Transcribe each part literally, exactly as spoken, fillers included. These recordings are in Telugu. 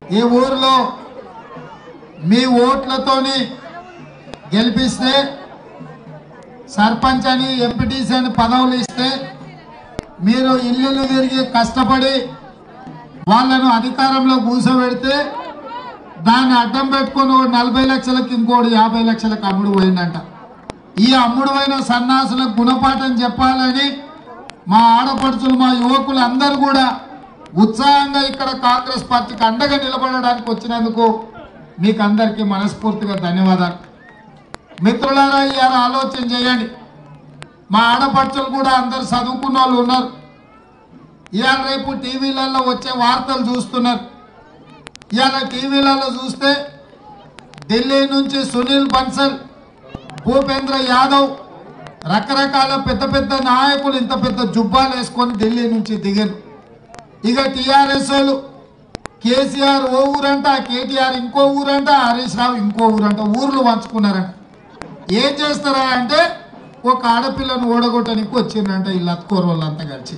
ఈ ఊర్లో మీ ఓట్లతోని గెలిపిస్తే సర్పంచ్ అని ఎంపీటీసీ అని పదవులు ఇస్తే మీరు ఇల్లు తిరిగి కష్టపడి వాళ్ళను అధికారంలో కూర్చోబెడితే దాన్ని అడ్డం పెట్టుకొని నలభై లక్షలకు ఇంకోటి యాభై లక్షలకు అమ్ముడు పోయిందంట. ఈ అమ్ముడు పోయిన సన్నాసులకు గుణపాఠం చెప్పాలని మా ఆడపడుచులు మా యువకులు అందరూ కూడా ఉత్సాహంగా ఇక్కడ కాంగ్రెస్ పార్టీకి అండగా నిలబడడానికి వచ్చినందుకు మీకు అందరికీ మనస్ఫూర్తిగా ధన్యవాదాలు. మిత్రులారా, ఇవాళ ఆలోచన చేయండి. మా ఆడపడుచులు కూడా అందరు చదువుకున్న వాళ్ళు ఉన్నారు. ఇవాళ రేపు టీవీలలో వచ్చే వార్తలు చూస్తున్నారు. ఇవాళ టీవీలలో చూస్తే ఢిల్లీ నుంచి సునీల్ బన్సల్, భూపేంద్ర యాదవ్, రకరకాల పెద్ద పెద్ద నాయకులు ఇంత పెద్ద జుబ్బాలు వేసుకొని ఢిల్లీ నుంచి దిగారు. ఇక టీఆర్ఎస్ వాళ్ళు కేసీఆర్ ఓ ఊరంట, కేటీఆర్ ఇంకో ఊరంట, హరీష్ రావు ఇంకో ఊరంట, ఊర్లు పంచుకున్నారంట. ఏం చేస్తారా అంటే ఒక ఆడపిల్లను ఓడగొట్టడానికి వచ్చిందంట ఈ లత్కోర్ వాళ్ళంతా కలిసి.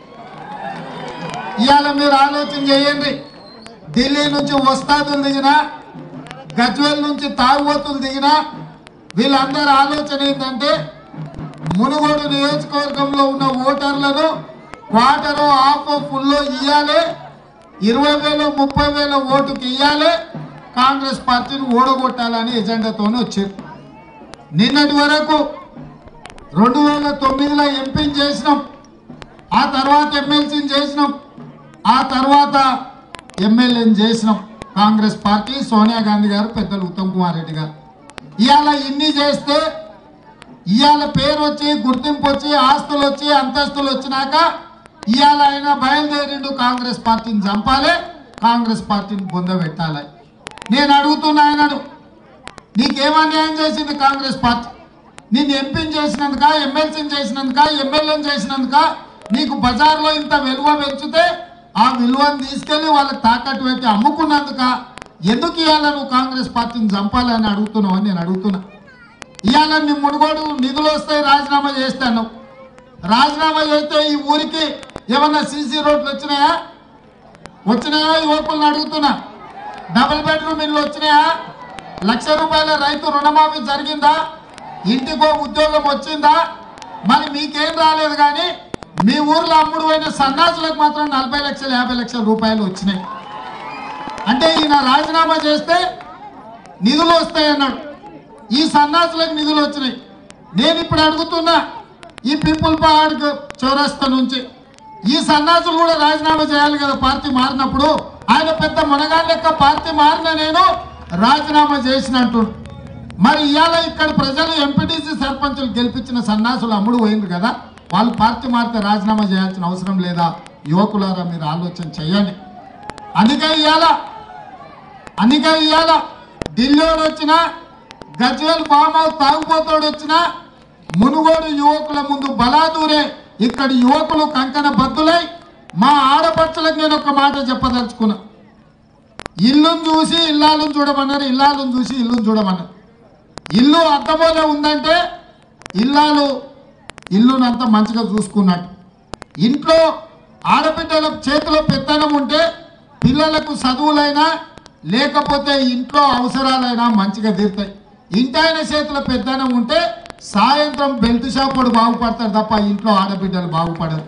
ఇవాళ మీరు ఆలోచన చేయండి. ఢిల్లీ నుంచి వస్తాదులు దిగినా, గజ్వేల్ నుంచి తాగుబోతులు దిగినా వీళ్ళందరూ ఆలోచన ఏంటంటే మునుగోడు నియోజకవర్గంలో ఉన్న ఓటర్లను క్వార్టరో హాఫ్ ఫుల్లో ఇవ్వాలి, ఇరవై వేలు ముప్పై వేల ఓటుకి ఇవ్వాలి, కాంగ్రెస్ పార్టీని ఓడగొట్టాలని ఎజెండాతోనే వచ్చారు. నిన్నటి వరకు రెండు వేల తొమ్మిదిలో ఎంపీని చేసినాం, ఆ తర్వాత ఎమ్మెల్సీని చేసినాం, ఆ తర్వాత ఎమ్మెల్యేని చేసినాం. కాంగ్రెస్ పార్టీ సోనియా గాంధీ గారు, పెద్దలు ఉత్తమ్ కుమార్ రెడ్డి గారు. ఇవాళ ఇన్ని చేస్తే ఇవాళ పేరు వచ్చి గుర్తింపు వచ్చి ఆస్తులు వచ్చి అంతస్తులు వచ్చినాక ఇవాళ ఆయన బయలుదేరిండు కాంగ్రెస్ పార్టీని చంపాలి, కాంగ్రెస్ పార్టీని పొందబెట్టాలి. నేను అడుగుతున్నా ఆయనను, నీకేమన్యాయం చేసింది కాంగ్రెస్ పార్టీ? నిన్ను ఎంపీని చేసినందుక, ఎమ్మెల్సీని చేసినందుక, ఎమ్మెల్యేని చేసినందుక నీకు బజార్లో ఇంత విలువ పెంచితే ఆ విలువను తీసుకెళ్లి వాళ్ళకి తాకట్టు పెట్టి అమ్ముకున్నందుక ఎందుకు ఇవాళ నువ్వు కాంగ్రెస్ పార్టీని చంపాలని అడుగుతున్నావు అని నేను అడుగుతున్నా. ఇవాళ నీ మునుగోడు నిధులు వస్తాయి రాజీనామా చేస్తాను. రాజీనామా చేస్తే ఈ ఊరికి ఏమన్నా సీసీ రోడ్లు వచ్చినాయా? వచ్చినాయా? యువకులను అడుగుతున్నా. డబుల్ బెడ్రూమ్ ఇల్లు వచ్చినాయా? లక్ష రూపాయల రైతు రుణమాఫీ జరిగిందా? ఇంటికో ఉద్యోగం వచ్చిందా? మరి మీకేం రాలేదు, కానీ మీ ఊర్లో అమ్ముడు పోయిన సన్నాసులకు మాత్రం నలభై లక్షలు యాభై లక్షల రూపాయలు వచ్చినాయి. అంటే ఈయన రాజీనామా చేస్తే నిధులు వస్తాయన్నాడు, ఈ సన్నాసులకు నిధులు వచ్చినాయి. నేను ఇప్పుడు అడుగుతున్నా, ఈ పీపుల్ పహాడ్ చౌరస్తా నుంచి ఈ సన్నాసులు కూడా రాజీనామా చేయాలి కదా పార్టీ మారినప్పుడు. ఆయన పెద్ద మునగాళ్ళ లెక్క పార్టీ మారిన నేను రాజీనామా చేసినట్టు. మరి ఇవాళ ఇక్కడ ప్రజలు ఎంపీటీసీ సర్పంచులు గెలిపించిన సన్నాసులు అమ్ముడు పోయింది కదా, వాళ్ళు పార్టీ మారితే రాజీనామా చేయాల్సిన అవసరం లేదా? యువకులారా, మీరు ఆలోచన చేయండి. అందుకే ఇవాళ అందుకే ఇవాళ ఢిల్లీలో వచ్చినా, గజ్వేల్ ఫామ్ హౌస్ తాగుపోతోడు వచ్చినా మునుగోడు యువకుల ముందు బలాదూరే ఇక్కడ యువకులు కంకణ బద్దులై మా ఆడపడుచులకు నేను ఒక మాట చెప్పదలుచుకున్నా. ఇల్లును చూసి ఇల్లాలను చూడమన్నారు, ఇల్లాలను చూసి ఇల్లును చూడమన్నారు. ఇల్లు అద్దమోలే ఉందంటే ఇల్లాలు ఇల్లునంతా మంచిగా చూసుకున్నట్టు. ఇంట్లో ఆడబిడ్డల చేతిలో పెత్తనం ఉంటే పిల్లలకు చదువులైనా లేకపోతే ఇంట్లో అవసరాలైనా మంచిగా తీరుతాయి. ఇంటాయన చేతిలో పెత్తనం ఉంటే సాయంత్రం బెల్ట్ షాపుడు బాగుపడతారు తప్ప ఇంట్లో ఆడబిడ్డలు బాగుపడరు.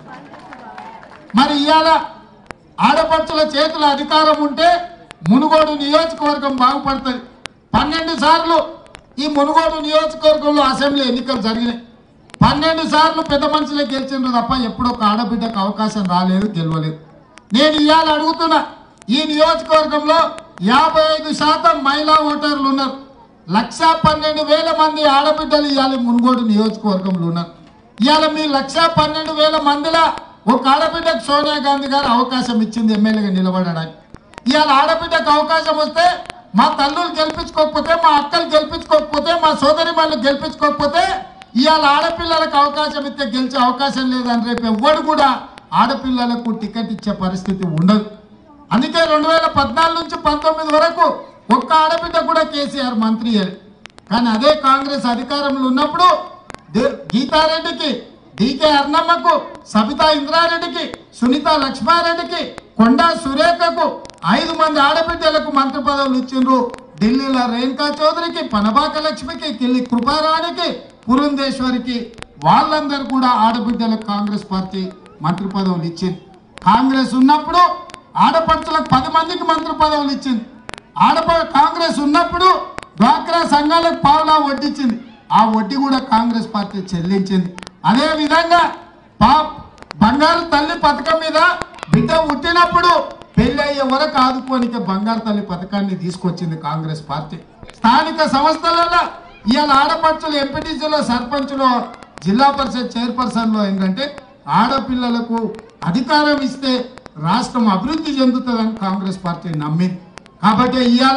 మరి ఇవాళ ఆడపడుచుల చేతుల అధికారం ఉంటే మునుగోడు నియోజకవర్గం బాగుపడుతుంది. పన్నెండు సార్లు ఈ మునుగోడు నియోజకవర్గంలో అసెంబ్లీ ఎన్నికలు జరిగినాయి. పన్నెండు సార్లు పెద్ద మనుషులే గెలిచిండ్రు తప్ప ఎప్పుడో ఒక ఆడబిడ్డకు అవకాశం రాలేదు, గెలవలేదు. నేను ఇవాళ అడుగుతున్నా, ఈ నియోజకవర్గంలో యాభై ఐదు శాతం మహిళా ఓటర్లు ఉన్నారు. లక్ష పన్నెండు వేల మంది ఆడబిడ్డలు ఇవాళ మునుగోడు నియోజకవర్గంలో ఉన్నారు. ఇవాళ మీ లక్ష పన్నెండు వేల మందిలో ఒక ఆడబిడ్డకు సోనియా గాంధీ గారు అవకాశం ఇచ్చింది ఎమ్మెల్యేగా నిలబడడానికి. ఇవాళ ఆడబిడ్డకు అవకాశం వస్తే మా తల్లులు గెలిపించుకోకపోతే, మా అక్కలు గెలిపించుకోకపోతే, మా సోదరి వాళ్ళు గెలిపించుకోకపోతే ఇవాళ ఆడపిల్లలకు అవకాశం ఇస్తే గెలిచే అవకాశం లేదని రేపు ఎవ్వడు కూడా ఆడపిల్లలకు టికెట్ ఇచ్చే పరిస్థితి ఉండదు. అందుకే రెండు వేల పద్నాలుగు నుంచి పంతొమ్మిది వరకు ఒక్క ఆడబిడ్డ కూడా కేసీఆర్ మంత్రి అయ్యారు. కానీ అదే కాంగ్రెస్ అధికారంలో ఉన్నప్పుడు గీతారెడ్డికి డీకే అర్ణమ్మకు, సబితా ఇంద్రారెడ్డికి, సునీత లక్ష్మారెడ్డికి, కొండా సురేఖకు ఐదు మంది ఆడబిడ్డలకు మంత్రి పదవులు ఇచ్చిండ్రు. ఢిల్లీలో రేణుకా చౌదరికి, పనబాక లక్ష్మికి, కిల్లి కృపారానికి, పురంధేశ్వరికి వాళ్ళందరూ కూడా ఆడబిడ్డలకు కాంగ్రెస్ పార్టీ మంత్రి పదవులు ఇచ్చింది. కాంగ్రెస్ ఉన్నప్పుడు ఆడపడుచులకు పది మందికి మంత్రి పదవులు ఇచ్చింది. ఆడప కాంగ్రెస్ ఉన్నప్పుడు డ్వాక్రా సంఘాలకు పావులా వడ్డిచ్చింది. ఆ వడ్డీ కూడా కాంగ్రెస్ పార్టీ చెల్లించింది. అదే విధంగా పా బంగారు తల్లి పథకం మీద బిడ్డ పుట్టినప్పుడు పెళ్లి అయ్యే వరకు ఆదుకోనికే బంగారు తల్లి పథకాన్ని తీసుకొచ్చింది కాంగ్రెస్ పార్టీ. స్థానిక సంస్థలలో ఇవాళ ఆడపడుచులు ఎంపీటీసీలో, సర్పంచ్లో, జిల్లా పరిషత్ చైర్పర్సన్లో ఏంటంటే ఆడపిల్లలకు అధికారం ఇస్తే రాష్ట్రం అభివృద్ధి చెందుతుందని కాంగ్రెస్ పార్టీ నమ్మింది. కాబట్టి ఇవాళ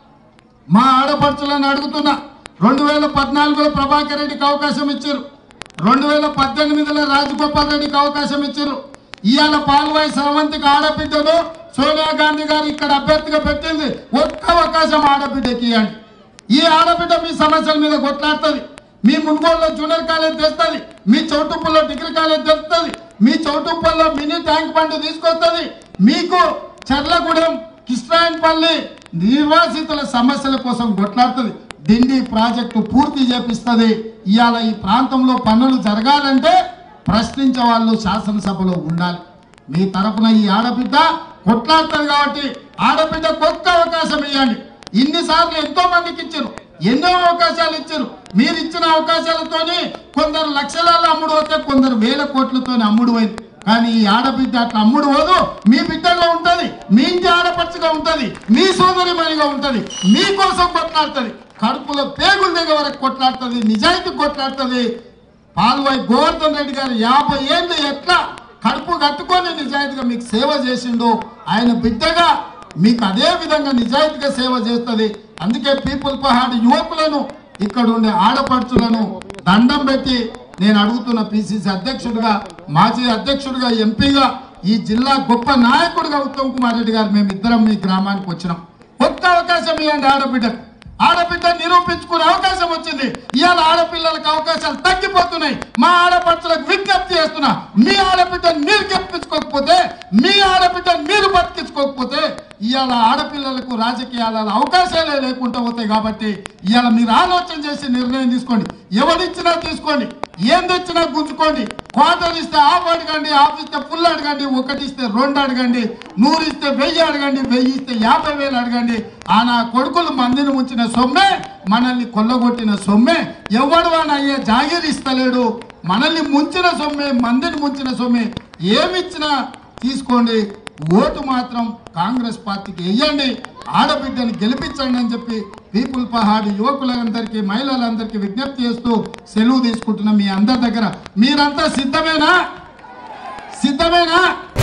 మా ఆడపడుచులను అడుగుతున్నా, రెండు వేల పద్నాలుగులో ప్రభాకర్ రెడ్డికి అవకాశం ఇచ్చారు, రెండు వేల పద్దెనిమిదిలో రాజగోపాల్ రెడ్డికి అవకాశం ఇచ్చారు. ఇవాళ పాల్వాయి స్రవంతికి ఆడబిడ్డను సోనియా గాంధీ గారు ఇక్కడ అభ్యర్థిగా పెట్టింది. ఒక్క అవకాశం ఆడబిడ్డకి ఇవ్వండి. ఈ ఆడబిడ్డ మీ సమస్యల మీద కొట్లాడుతుంది. మీ మున్గోడులో జూనియర్ కాలేజ్ తెస్తుంది, మీ చౌటుప్పల్లో డిగ్రీ కాలేజ్ తెస్తుంది, మీ చౌటుప్పల్లో మినీ ట్యాంక్ బండ్ తీసుకొస్తుంది, మీకు చర్లగూడెం, కిష్టాయన్పల్లి నిర్వాసితుల సమస్యల కోసం కొట్లాడుతుంది. దిండి ప్రాజెక్టు పూర్తి చేపిస్తుంది. ఇవాళ ఈ ప్రాంతంలో పనులు జరగాలంటే ప్రశ్నించే వాళ్ళు శాసనసభలో ఉండాలి. మీ తరఫున ఈ ఆడబిడ్డ కొట్లాడుతుంది కాబట్టి ఆడబిడ్డ కొత్త అవకాశం ఇవ్వండి. ఇన్నిసార్లు ఎంతో మందికి ఇచ్చారు, ఎన్నో అవకాశాలు ఇచ్చారు. మీరు ఇచ్చిన అవకాశాలతోని కొందరు లక్షలలో అమ్ముడు పోతే, కొందరు వేల కోట్లతో అమ్ముడు పోయింది. కానీ ఈ ఆడబిడ్డ అట్లా అమ్ముడు పోదు. మీ బిడ్డలో ఉంటుంది, మీ ఇంటి ఆడపడుచుగా ఉంటుంది, మీ సోదరి మనిగా ఉంటుంది, మీకోసం కొట్లాడుతుంది, కడుపులో పేగుల దగ్గర వరకు కొట్లాడుతుంది, నిజాయితీ కొట్లాడుతుంది. పాల్వాయి గోవర్ధన్ రెడ్డి గారు యాభై ఏళ్ళు ఎట్లా కడుపు కట్టుకొని నిజాయితీగా మీకు సేవ చేసిండు, ఆయన బిడ్డగా మీకు అదే విధంగా నిజాయితీగా సేవ చేస్తుంది. అందుకే పీపుల్ పహాడ్ యువకులను, ఇక్కడ ఉండే ఆడపడుచులను దండం పెట్టి నేను అడుగుతున్న, పిసిసి అధ్యక్షుడిగా, మాజీ అధ్యక్షుడిగా, ఎంపీగా, ఈ జిల్లా గొప్ప నాయకుడిగా ఉత్తమ్ కుమార్ రెడ్డి గారు మేమిద్దరం మీ గ్రామానికి వచ్చినాం. కొత్త అవకాశం ఇవ్వండి ఆడబిడ్డకు. ఆడబిడ్డ నిరూపించుకునే అవకాశం వచ్చింది. ఇవాళ ఆడపిల్లలకు అవకాశాలు తగ్గిపోతున్నాయి. మా ఆడపడుచులకు విజ్ఞప్తి చేస్తున్నా, మీ ఆడబిడ్డ మీరు గెలిపించుకోకపోతే, మీ ఆడబిడ్డ మీరు బతికించుకోకపోతే ఇవాళ ఆడపిల్లలకు రాజకీయాలలో అవకాశాలే లేకుండా పోతాయి. కాబట్టి ఇవాళ మీరు ఆలోచన చేసి నిర్ణయం తీసుకోండి. ఎవరిచ్చినా తీసుకోండి, ఏం తెచ్చినా గుంజుకోండి. క్వార్టర్ ఇస్తే హాఫ్ అడగండి, హాఫ్ ఇస్తే ఫుల్ అడగండి, ఒకటి ఇస్తే రెండు అడగండి, నూరు ఇస్తే వెయ్యి అడగండి, వెయ్యి ఇస్తే యాభై వేలు అడగండి. ఆ నా కొడుకులు మందిని ముంచిన సొమ్మే, మనల్ని కొల్లగొట్టిన సొమ్మే. ఎవడు వాడు అయ్యే జాగీర్ ఇస్తలేడు. మనల్ని ముంచిన సొమ్మే, మందిని ముంచిన సొమ్మే. ఏమిచ్చినా తీసుకోండి. ఓటు మాత్రం కాంగ్రెస్ పార్టీకి వెయ్యండి. ఆడబిడ్డని గెలిపించండి అని చెప్పి పీపుల్ పహాడ్ యువకులందరికీ, మహిళలందరికీ విజ్ఞప్తి చేస్తూ సెలవు తీసుకుంటున్న మీ అందరి దగ్గర, మీరంతా సిద్ధమేనా? సిద్ధమేనా?